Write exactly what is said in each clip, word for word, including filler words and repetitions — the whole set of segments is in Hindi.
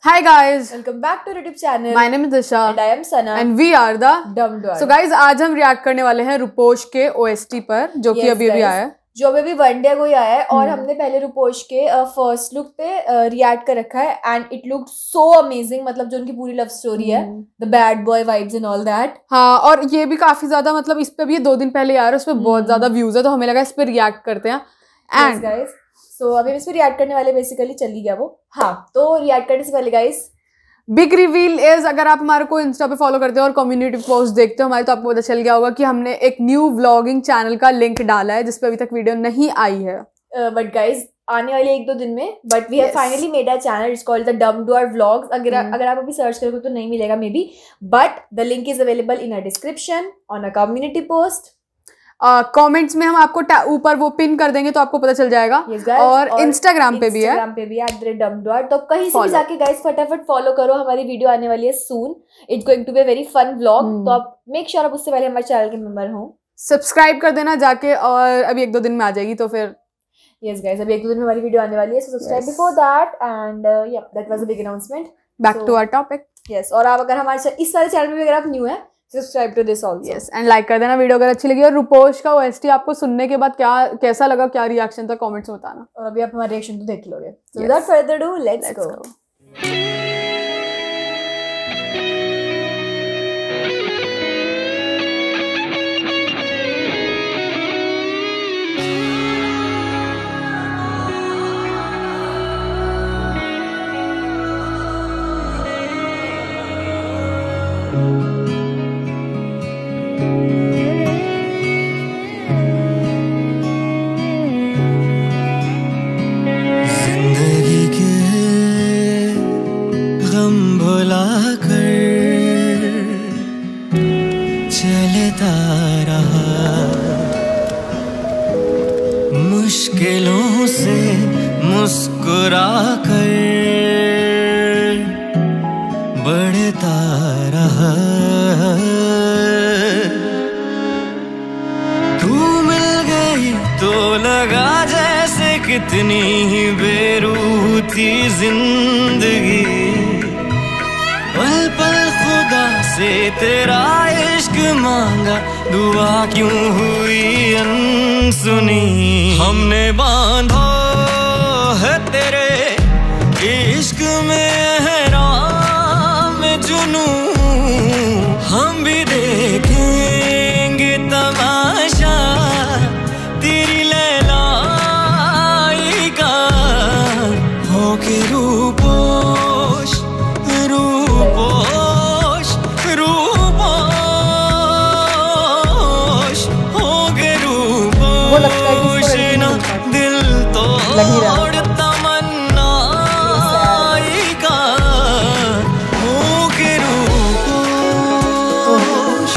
Hi guys, welcome back to YouTube channel. My name is Disha and I am Sana and we are the Dumb Duar. So guys, आज हम रिएक्ट करने वाले हैं रुपोश के O S T पर जो कि yes, अभी अभी आया है, जो अभी अभी वन डे को ही आया है और हमने पहले रुपोश के फर्स्ट लुक पे रिएक्ट कर रखा है and it looked so amazing. मतलब जो उनकी पूरी लव स्टोरी है, the bad boy vibes and all that. हाँ, और ये भी काफी ज्यादा मतलब इस पे भी दो दिन पहले यार उस पे बहुत ज्यादा व्यूज है, तो हमें लगा इस पे रिएक्ट करते हैं। एंड गाइस सो अभी इस पे रिएक्ट करने वाले बेसिकली चली गया वो। हाँ, तो रिएक्ट करने से पहले गाइस बिग रिवील इज, अगर आप हमारे को इंस्टा पे फॉलो करते हो और कम्युनिटी पोस्ट देखते हो हमारे, तो आपको पता चल गया होगा कि हमने एक न्यू व्लॉगिंग चैनल का लिंक डाला है जिसपे अभी तक वीडियो नहीं आई है। बट गाइज आने वाले एक दो दिन में, but we have finally made a channel, it's called the dumb duar vlogs. अगर hmm. अगर आप अभी सर्च करोगे तो नहीं मिलेगा maybe, but the link is available in a description on a community post. Comments uh, में हम आपको ऊपर वो पिन कर देंगे तो आपको पता चल जाएगा। yes, guys, और इंस्टाग्राम पे भी है, इंस्टाग्राम पे भी at the rate dumb duar. तो कहीं से भी जाके गाइस फटाफट फॉलो करो, हमारी वीडियो आने वाली है soon, it's going to be a very fun vlog. तो आप मेक श्योर आप उससे पहले हमारे चैनल के मेंबर हो, सब्सक्राइब कर देना जाके, और अभी एक दो दिन में आ जाएगी तो फिर यस गाइस अभी एक दो दिन में हमारी वीडियो आने वाली है, so subscribe before that. And yeah that was a big announcement. Back to our topic. Yes, और आप अगर हमारे इस वाले चैनल में भी अगर आप न्यू है, subscribe to this also. Yes, and like कर देना वीडियो अगर अच्छी लगी। और रुपोश का ओएसटी आपको सुनने के बाद क्या कैसा लगा, क्या रिएक्शन था, कमेंट्स में बताना। और अभी आप हमारा रिएक्शन तो देख लोगे। So without further ado let's go. जिंदगी के गम भुला कर चलता रहा, मुश्किलों से मुस्कुरा कर बढ़ता रहा। तू मिल गई तो लगा जैसे कितनी ही बेरूह थी जिंदगी, पल पल खुदा से तेरा इश्क मांगा, दुआ क्यों हुई अनसुनी। हमने बांधा है तेरे इश्क में एहराम जुनू, हम भी देखेंगे तमाशा तेरी लैलाई का, हो के रूपोश रूपोश रूपोश, हो के रूपोश ना दिल तोड़ तमन्ना का, हो के रूपोश।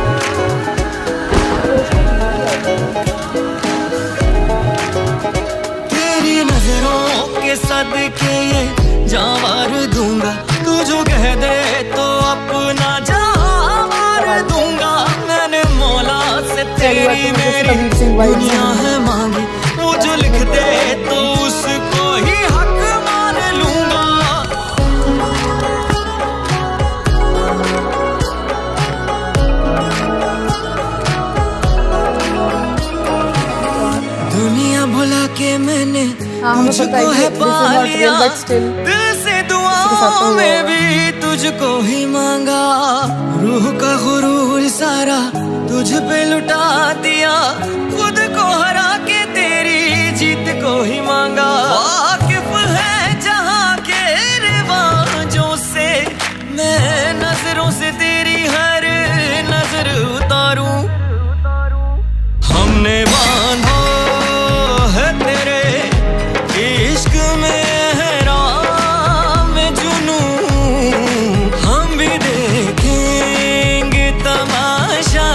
तेरी नजरों के सदके ये जावार दूंगा, तू जो कह दे तो अपना जावार दूंगा। मैंने मौला से तेरी मेरी दुनिया है मांगी, वो जो लिख दे तो उसको ही हक मान लूंगा। दुनिया भुला के मैंने तुझको है पा लिया, दिल से दुआओं में भी तुझको ही मांगा। रूह का गुरूर सारा तुझ पे लुटा दिया, खुद को हरा के तेरी जीत को ही मांगा। वाकिफ है जहाँ के रिवाजों से, मैं नजरों से तेरी हर नजर उतारूं। हमने बांधा है तेरे इश्क में एहराम जुनू, हम भी देखेंगे तमाशा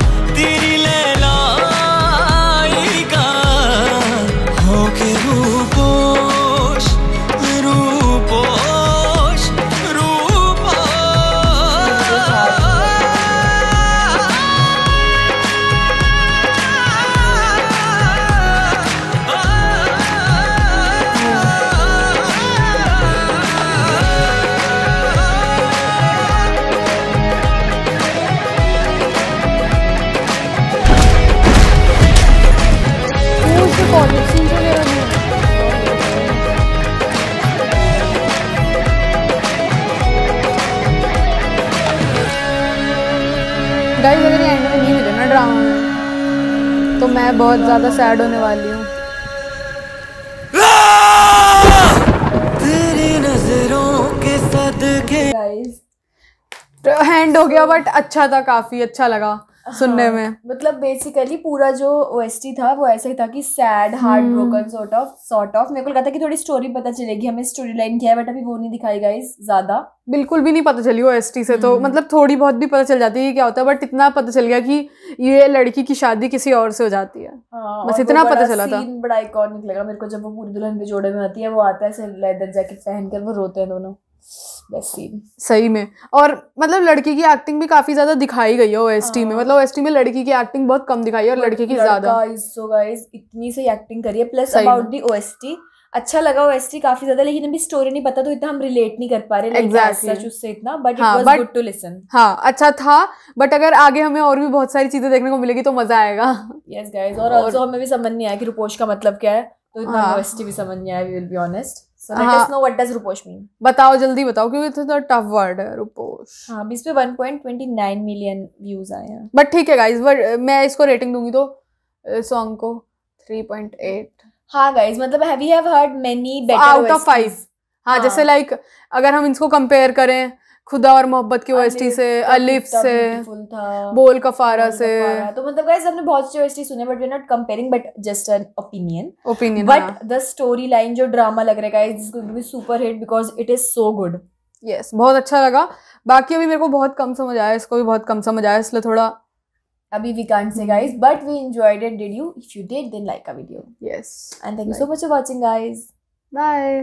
तेरी लैलाई का, हो के रूप गाइस अगर ये एंड में नहीं मिले ना ड्रामा में तो मैं बहुत ज्यादा सैड होने वाली हूँ। तेरी नजरों के सदके गाइस हैंड हो गया बट अच्छा था, काफी अच्छा लगा सुनने हाँ, में। मतलब बेसिकली पूरा जो ओएसटी था वो ऐसा ही था कि sad heart broken sort of sort of मेरे को लगा था कि थोड़ी स्टोरी पता चलेगी हमें, स्टोरी लाइन क्या है, बट अभी वो नहीं दिखाई गाइस ज्यादा, बिल्कुल भी नहीं पता चली ओएसटी से। तो मतलब थोड़ी बहुत भी पता चल जाती है कि क्या होता है, बट इतना पता चल गया कि ये लड़की की शादी किसी और से हो जाती है। हाँ, बस इतना पता चला था। सीन बड़ा आइकॉनिक लगा मेरे को जब वो पूरी दुल्हन के जोड़े में आती है, वो आता है ऐसे लेदर जैकेट पहनकर, वो रोते हैं दोनों, बेस्ट सीन सही में। और मतलब लड़की की एक्टिंग भी काफी ज्यादा दिखाई गई है ओएसटी में, मतलब ओएसटी में लड़की की एक्टिंग बहुत कम दिखाई है और लड़के की ज्यादा। सो गाइस इतनी सही एक्टिंग करी है। प्लस अबाउट दी ओएसटी अच्छा लगा ओएसटी काफी ज्यादा, लेकिन अभी स्टोरी नहीं पता तो इतना हम रिलेट नहीं कर पा रहे exactly. सच उससे इतना, but it was good to listen. हाँ अच्छा था, बट अगर आगे हमें और भी बहुत सारी चीजें देखने को मिलेगी तो मजा आएगा। यस गाइस, और आल्सो हमें भी समझ नहीं आया कि रुपोश का मतलब क्या है, तो इतना ओएसटी भी समझ नहीं आया, we will be honest. So let us know what does रुपोश mean. बताओ जल्दी बताओ, क्योंकि तो टफ वर्ड है रुपोश। हाँ, इस पे one point two nine million views आए हैं। बट ठीक है गाइस, मैं इसको रेटिंग दूंगी तो सॉन्ग को थ्री पॉइंट एट। हाँ गाइस, मतलब have you have heard many better out of five. हाँ, जैसे लाइक अगर हम इसको कंपेयर करें खुदा और मोहब्बत की ओएसटी से, अलिफ से, बोल कफारा से, तो मतलब गाइस हमने बहुत से ओएसटी सुने, but we are not comparing, but just an opinion opinion but the story line जो ड्रामा लग रहा है guys, this going to be super hit because it is so good. Yes, बहुत अच्छा लगा। बाकी अभी मेरे को बहुत कम समझ आया, इसको भी बहुत कम समझ आया, इसलिए थोड़ा अभी we can't say guys, but we enjoyed it. Did you? If you did, then like our video. Yes. And thank you so much for watching, guys. Bye.